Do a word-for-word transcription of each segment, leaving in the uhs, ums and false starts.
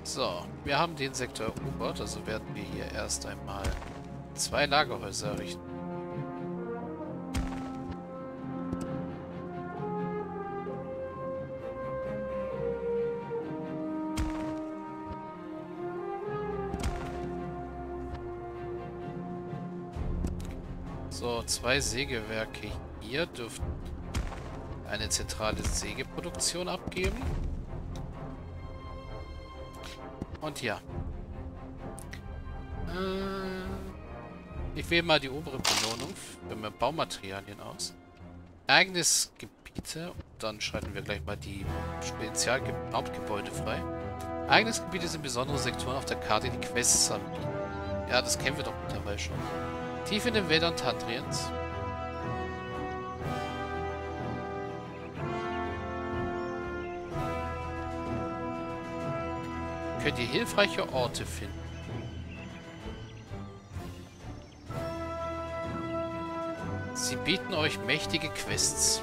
So, wir haben den Sektor erobert, also werden wir hier erst einmal zwei Lagerhäuser errichten. So, zwei Sägewerke hier dürften eine zentrale Sägeproduktion abgeben. Und ja. Äh, ich wähle mal die obere Belohnung für mehr Baumaterialien aus. Ereignisgebiete. Dann schalten wir gleich mal die Spezialhauptgebäude frei. Ereignisgebiete sind besondere Sektoren auf der Karte, die Quests anbieten. Ja, das kennen wir doch mittlerweile schon. Tief in den Wäldern Tandriens. Könnt ihr hilfreiche Orte finden. Sie bieten euch mächtige Quests.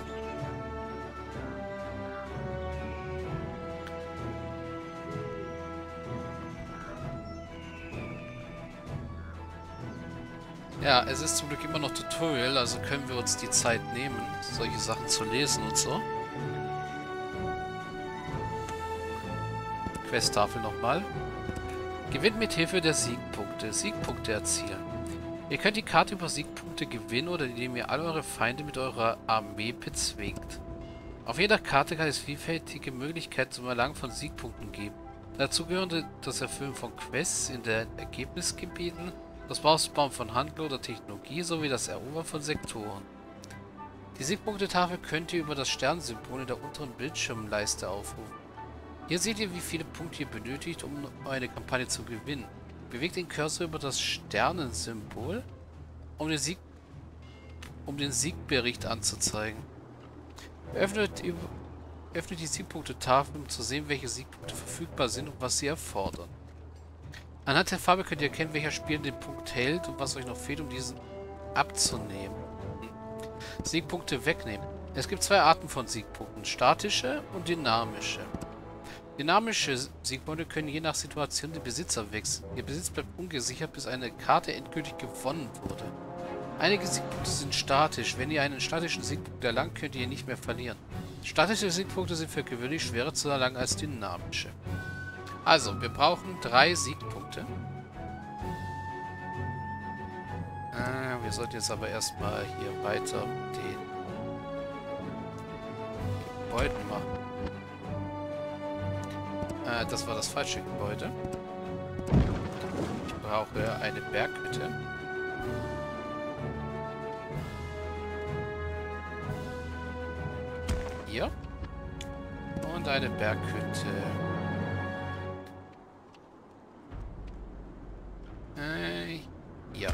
Ja, es ist zum Glück immer noch Tutorial, also können wir uns die Zeit nehmen, solche Sachen zu lesen und so. Questtafel nochmal. Gewinnt mit Hilfe der Siegpunkte. Siegpunkte erzielen. Ihr könnt die Karte über Siegpunkte gewinnen oder indem ihr alle eure Feinde mit eurer Armee bezwingt. Auf jeder Karte kann es vielfältige Möglichkeiten zum Erlangen von Siegpunkten geben. Dazu gehören das Erfüllen von Quests in den Ergebnisgebieten, das Ausbauen von Handel oder Technologie sowie das Erobern von Sektoren. Die Siegpunktetafel könnt ihr über das Sternsymbol in der unteren Bildschirmleiste aufrufen. Hier seht ihr, wie viele Punkte ihr benötigt, um eine Kampagne zu gewinnen. Bewegt den Cursor über das Sternensymbol, um den, Sieg, um den Siegbericht anzuzeigen. Öffnet, öffnet die Siegpunktetafel, um zu sehen, welche Siegpunkte verfügbar sind und was sie erfordern. Anhand der Farbe könnt ihr erkennen, welcher Spieler den Punkt hält und was euch noch fehlt, um diesen abzunehmen. Siegpunkte wegnehmen. Es gibt zwei Arten von Siegpunkten, statische und dynamische. Dynamische Siegpunkte können je nach Situation den Besitzer wechseln. Ihr Besitz bleibt ungesichert, bis eine Karte endgültig gewonnen wurde. Einige Siegpunkte sind statisch. Wenn ihr einen statischen Siegpunkt erlangt, könnt ihr ihn nicht mehr verlieren. Statische Siegpunkte sind für gewöhnlich schwerer zu erlangen als dynamische. Also, wir brauchen drei Siegpunkte. Äh, wir sollten jetzt aber erstmal hier weiter mit den Gebäuden machen. Äh, das war das falsche Gebäude. Ich brauche eine Berghütte. Hier. Und eine Berghütte. Äh, hier.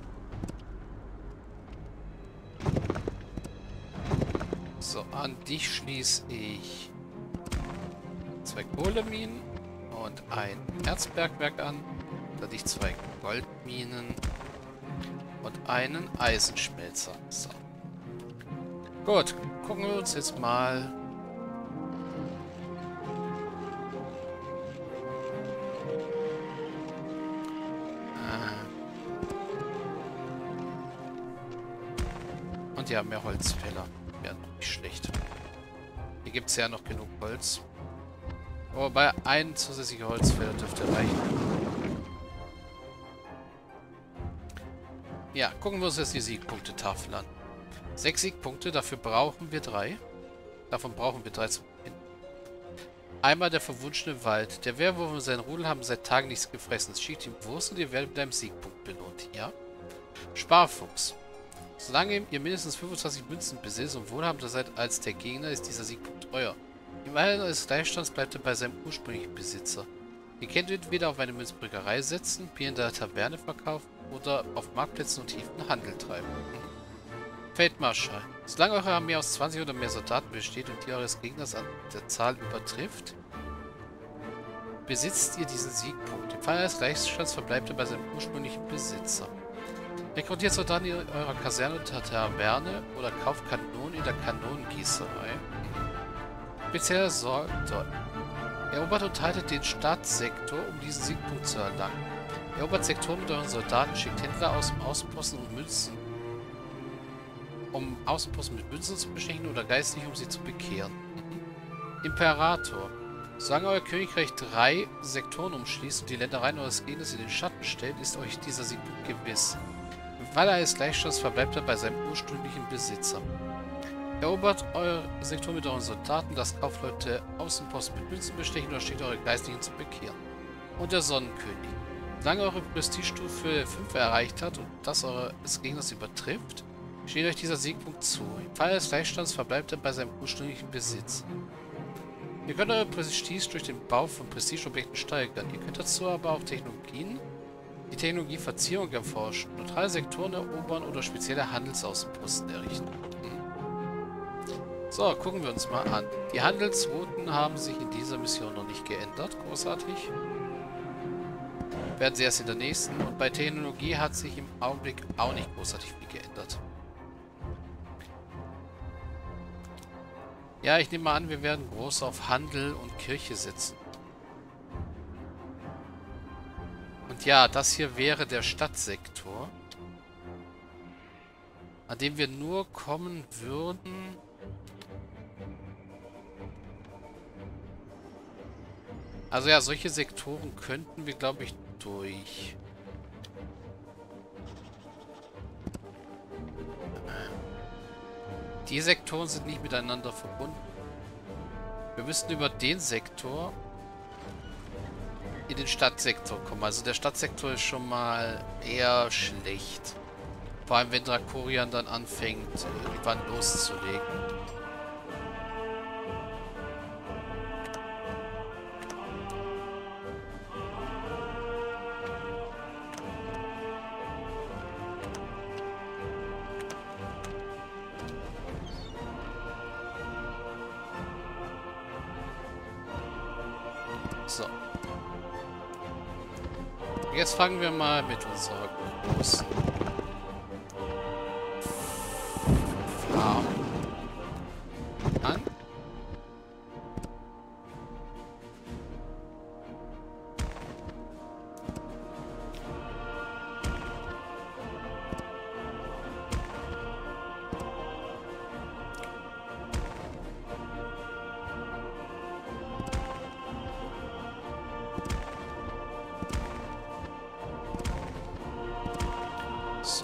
So, an dich schließe ich zwei Kohleminen und ein Erzbergwerk an. Dann ich zwei Goldminen und einen Eisenschmelzer. So. Gut, gucken wir uns jetzt mal äh. und ja, mehr Holzfäller. Ja, nicht schlecht. Hier gibt es ja noch genug Holz. Wobei ein zusätzlicher Holzfäller dürfte reichen. Ja, gucken wir uns jetzt die Siegpunktetafel an. Sechs Siegpunkte, dafür brauchen wir drei. Davon brauchen wir drei zum Gewinnen. Einmal der verwunschene Wald. Der Werwolf und sein Rudel haben seit Tagen nichts gefressen. Es schickt ihm Wurst und ihr werdet mit einem Siegpunkt belohnt. Ja? Sparfuchs. Solange ihr mindestens fünfundzwanzig Münzen besitzt und wohlhabender seid als der Gegner, ist dieser Siegpunkt euer. Im Alter des Gleichstands bleibt er bei seinem ursprünglichen Besitzer. Ihr könnt entweder auf eine Münzbrückerei setzen, Bier in der Taverne verkaufen oder auf Marktplätzen und tiefen Handel treiben. Feldmarschall. Solange eure Armee aus zwanzig oder mehr Soldaten besteht und die eures Gegners an der Zahl übertrifft, besitzt ihr diesen Siegpunkt. Im Fall eines Gleichstands verbleibt er bei seinem ursprünglichen Besitzer. Rekrutiert Soldaten in eurer Kaserne oder Taverne oder kauft Kanonen in der Kanonengießerei. Spezieller Sorge. Erobert und haltet den Stadtsektor, um diesen Siegpunkt zu erlangen. Erobert Sektoren mit euren Soldaten, schickt Händler aus dem Außenposten und Münzen, um Außenposten mit Münzen zu bestechen oder geistlich, um sie zu bekehren. Mhm. Imperator. Solange euer Königreich drei Sektoren umschließt und die Ländereien eures Gegners in den Schatten stellt, ist euch dieser Siegpunkt gewiss. Im Falle eines Gleichstands verbleibt er bei seinem ursprünglichen Besitzer. Erobert eure Sektor mit euren Soldaten, lasst Kaufleute Außenposten mit Münzen bestechen oder schickt eure Geistlichen zu bekehren. Und der Sonnenkönig. Solange eure Prestigestufe fünf erreicht hat und das eures Gegners übertrifft, steht euch dieser Siegpunkt zu. Im Fall des Gleichstands verbleibt er bei seinem ursprünglichen Besitz. Ihr könnt eure Prestige durch den Bau von Prestigeobjekten steigern. Ihr könnt dazu aber auch Technologien, die Technologie Verzierung erforschen, neutrale Sektoren erobern oder spezielle Handelsaußenposten errichten. So, gucken wir uns mal an. Die Handelsrouten haben sich in dieser Mission noch nicht geändert. Großartig. Werden sie erst in der nächsten. Und bei Technologie hat sich im Augenblick auch nicht großartig viel geändert. Ja, ich nehme mal an, wir werden groß auf Handel und Kirche setzen. Und ja, das hier wäre der Stadtsektor, an dem wir nur kommen würden. Also ja, solche Sektoren könnten wir, glaube ich, durch. Die Sektoren sind nicht miteinander verbunden. Wir müssten über den Sektor in den Stadtsektor kommen. Also der Stadtsektor ist schon mal eher schlecht. Vor allem, wenn Drakorian dann anfängt, irgendwann loszulegen. So. Jetzt fangen wir mal mit unserer großen Farm an. So.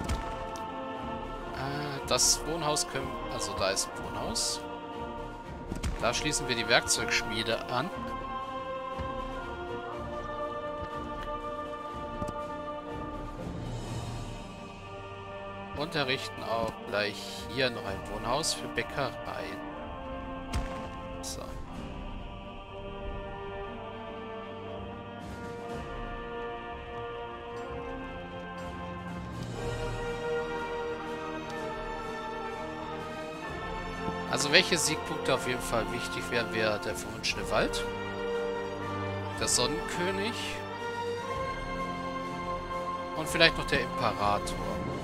Äh, das Wohnhaus können... Also da ist ein Wohnhaus. Da schließen wir die Werkzeugschmiede an. Und errichten auch gleich hier noch ein Wohnhaus für Bäckereien. So. Also welche Siegpunkte auf jeden Fall wichtig wären, wäre der verwunschene Wald, der Sonnenkönig und vielleicht noch der Imperator.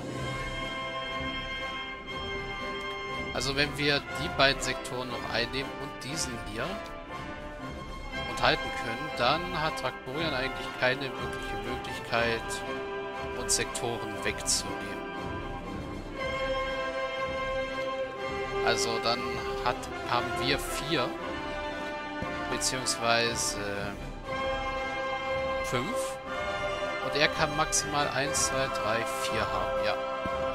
Also wenn wir die beiden Sektoren noch einnehmen und diesen hier und halten können, dann hat Drakorian eigentlich keine wirkliche Möglichkeit, uns Sektoren wegzunehmen. Also dann hat, haben wir vier, beziehungsweise fünf. Und er kann maximal eins, zwei, drei, vier haben, ja.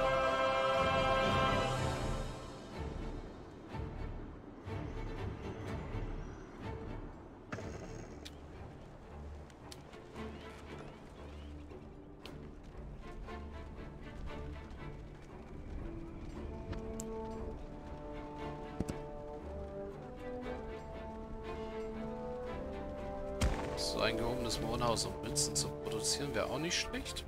So ein gehobenes Wohnhaus, um Münzen zu produzieren, wäre auch nicht schlecht.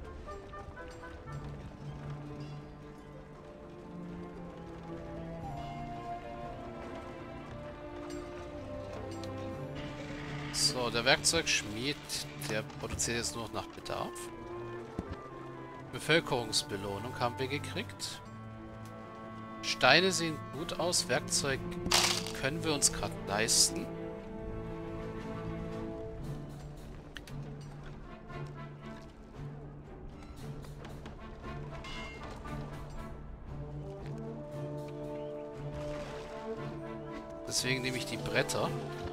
So, der Werkzeugschmied, der produziert jetzt nur noch nach Bedarf. Bevölkerungsbelohnung haben wir gekriegt. Steine sehen gut aus, Werkzeug können wir uns gerade leisten. Deswegen nehme ich die Bretter.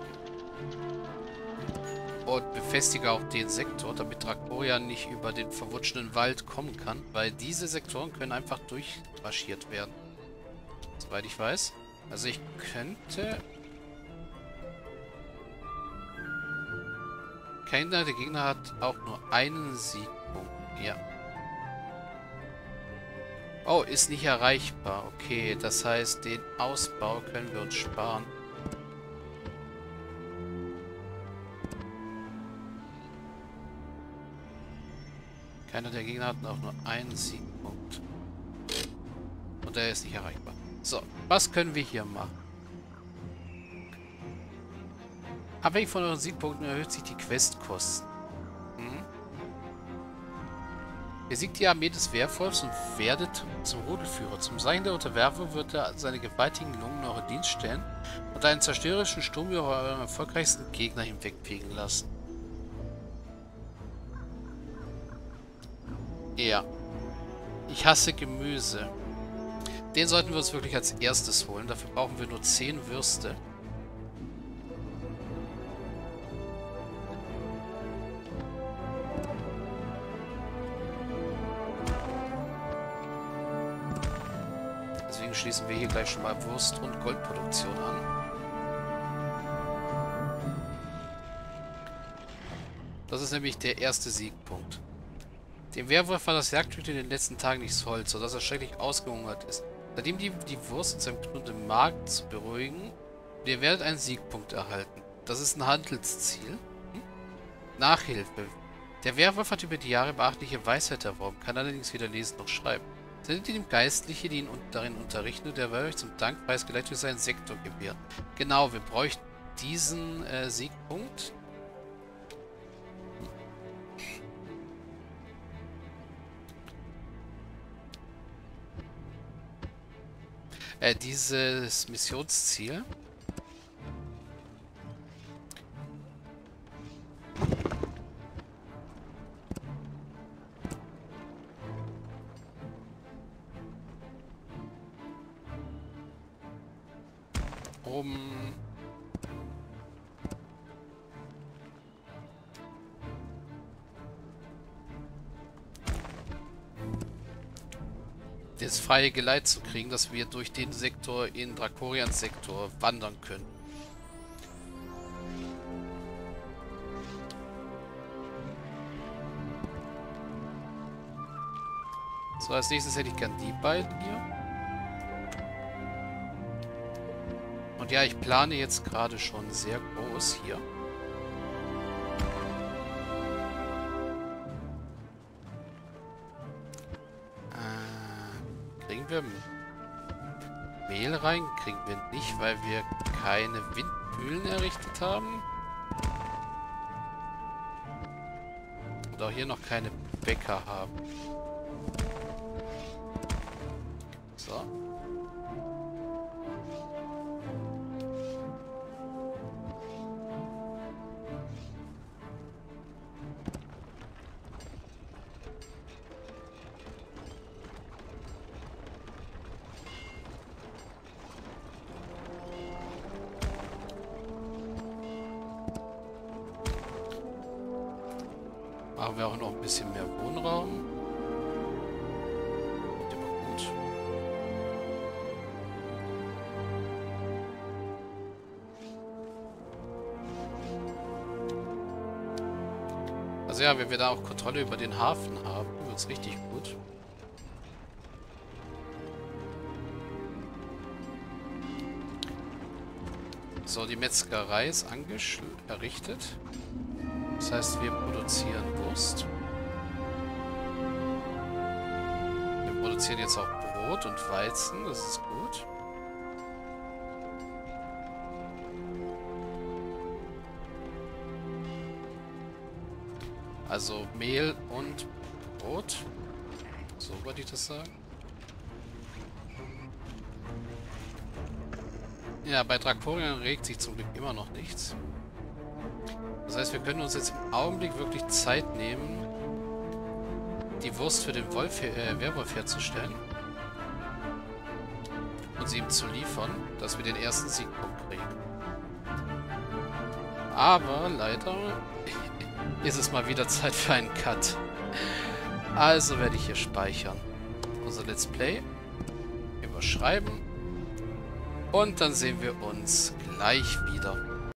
Und befestige auch den Sektor, damit Drakorian nicht über den verwunschenen Wald kommen kann. Weil diese Sektoren können einfach durchmarschiert werden. Soweit ich weiß. Also ich könnte... Keiner der Gegner hat auch nur einen Siegpunkt. Ja. Oh, ist nicht erreichbar. Okay, das heißt, den Ausbau können wir uns sparen. Keiner der Gegner hat auch nur einen Siegpunkt. Und der ist nicht erreichbar. So, was können wir hier machen? Abhängig von euren Siegpunkten erhöht sich die Questkosten. Hm? Besiegt die Armee des Werwolfs und werdet zum Rudelführer. Zum Zeichen der Unterwerfung wird er seine gewaltigen Lungen in euren Dienst stellen und einen zerstörerischen Sturm über euren erfolgreichsten Gegner hinwegfegen lassen. Ja. Ich hasse Gemüse. Den sollten wir uns wirklich als erstes holen. Dafür brauchen wir nur zehn Würste. Deswegen schließen wir hier gleich schon mal Wurst- und Goldproduktion an. Das ist nämlich der erste Siegpunkt. Dem Werwolf war das Jagdhüte in den letzten Tagen nichts Holz, sodass er schrecklich ausgehungert ist. Seitdem die, die Wurst in seinem knurrenden Magen zu beruhigen, und ihr werdet einen Siegpunkt erhalten. Das ist ein Handelsziel. Hm? Nachhilfe. Der Werwolf hat über die Jahre beachtliche Weisheit erworben, kann allerdings weder lesen noch schreiben. Sendet ihm Geistliche, die ihn darin unterrichten, und der wird euch zum Dank preisgeleitet durch seinen Sektor gewähren. Genau, wir bräuchten diesen äh, Siegpunkt. Äh, dieses Missionsziel. Um das freie Geleit zu kriegen, dass wir durch den Sektor in Drakorians Sektor wandern können. So, als nächstes hätte ich gern die beiden hier. Und ja, ich plane jetzt gerade schon sehr groß hier. Kriegen wir Mehl rein? Kriegen wir nicht, weil wir keine Windmühlen errichtet haben. Und auch hier noch keine Bäcker haben. So. Machen wir auch noch ein bisschen mehr Wohnraum. Der war gut. Also ja, wenn wir da auch Kontrolle über den Hafen haben, wird es richtig gut. So, die Metzgerei ist errichtet. Das heißt, wir produzieren Wurst. Wir produzieren jetzt auch Brot und Weizen. Das ist gut. Also Mehl und Brot. So wollte ich das sagen. Ja, bei Drakorian regt sich zum Glück immer noch nichts. Das heißt, wir können uns jetzt im Augenblick wirklich Zeit nehmen, die Wurst für den Wolf, äh, Werwolf herzustellen. Und uns ihm zu liefern, dass wir den ersten Siegpunkt kriegen. Aber leider ist es mal wieder Zeit für einen Cut. Also werde ich hier speichern. Unser Let's Play. Überschreiben. Und dann sehen wir uns gleich wieder.